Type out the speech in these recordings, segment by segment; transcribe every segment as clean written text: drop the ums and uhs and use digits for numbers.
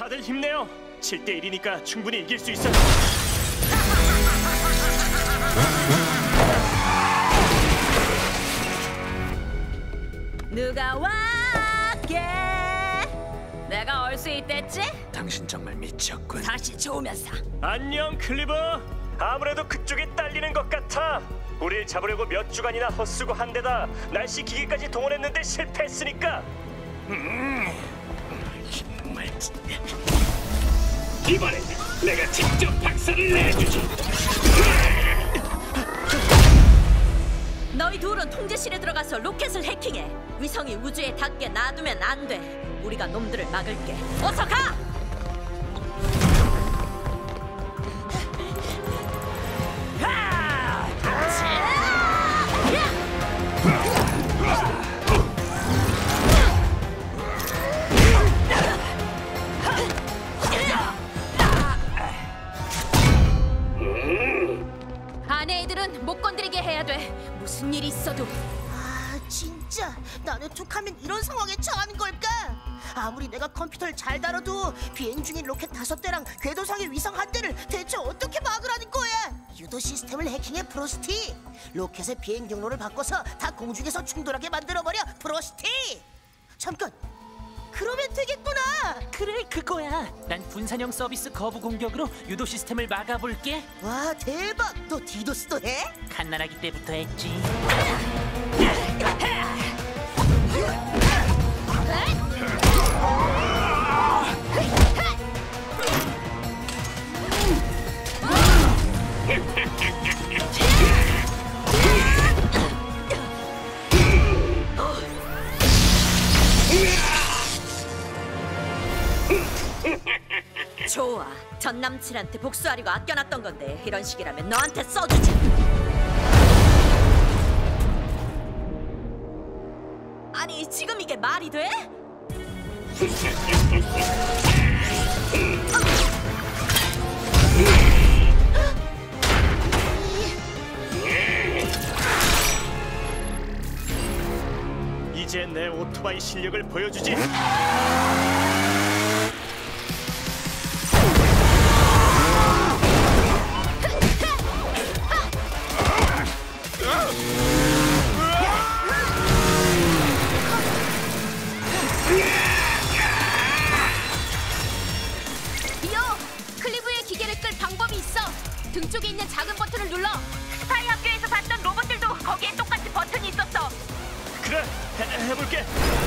다들 힘내요. 7대 1이니까 충분히 이길 수 있어요. 누가 왔게? 내가 올 수 있댔지? 당신 정말 미쳤군. 다시 좋으면서. 안녕 클리버. 아무래도 그쪽이 딸리는 것 같아. 우릴 잡으려고 몇 주간이나 헛수고 한 데다 날씨 기계까지 동원했는데 실패했으니까. 정말 이번엔 내가 직접 박살을 내주지. 너희 둘은 통제실에 들어가서 로켓을 해킹해. 위성이 우주에 닿게 놔두면 안 돼. 우리가 놈들을 막을게. 어서 가! 아내 애들은 못 건드리게 해야 돼. 무슨 일이 있어도. 아 진짜 나는 툭하면 이런 상황에 처하는 걸까? 아무리 내가 컴퓨터를 잘 다뤄도 비행 중인 로켓 5대랑 궤도상의 위성 1대를 대체 어떻게 막으라는 거야? 유도 시스템을 해킹해 프로스티. 로켓의 비행 경로를 바꿔서 다 공중에서 충돌하게 만들어버려 프로스티. 잠깐, 그러면 되겠구나. 그래, 그거야. 난 분산형 서비스 거부 공격으로 유도 시스템을 막아볼게. 와 대박. 너 디도스도 해? 갓난아기 때부터 했지. 좋아. 전 남친한테 복수하려고 아껴놨던 건데 이런 식이라면 너한테 써주지. 아니 지금 이게 말이 돼? 이제 내 오토바이 실력을 보여주지. 클리브의 기계를 끌 방법이 있어. 등 쪽에 있는 작은 버튼을 눌러. 스파이 학교에서 봤던 로봇들도 거기에 똑같은 버튼이 있었어. 그래, 해볼게.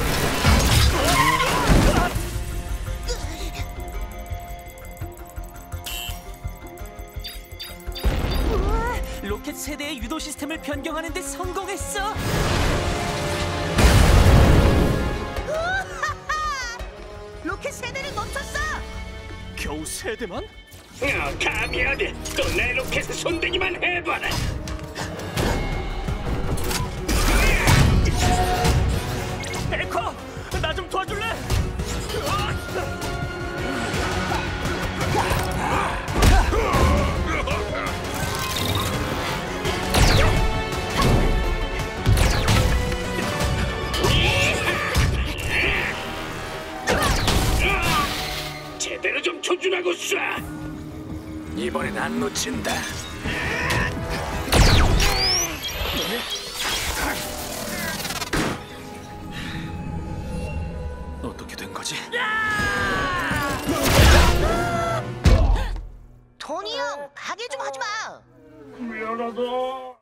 우와, 로켓 세대의 유도 시스템을 변경하는 데 성공했어. 로켓 세대를 멈췄어. 겨우 3대만? 감히 어디 또 내 로켓에 손대기만 해봐라. 에코, 나 좀 도와줄래? 제대로 좀 조준하고 쏴. 이번엔 안 놓친다. 어떻게 된 거지? 토니 형, 가게 좀 하지 마. 미안하다.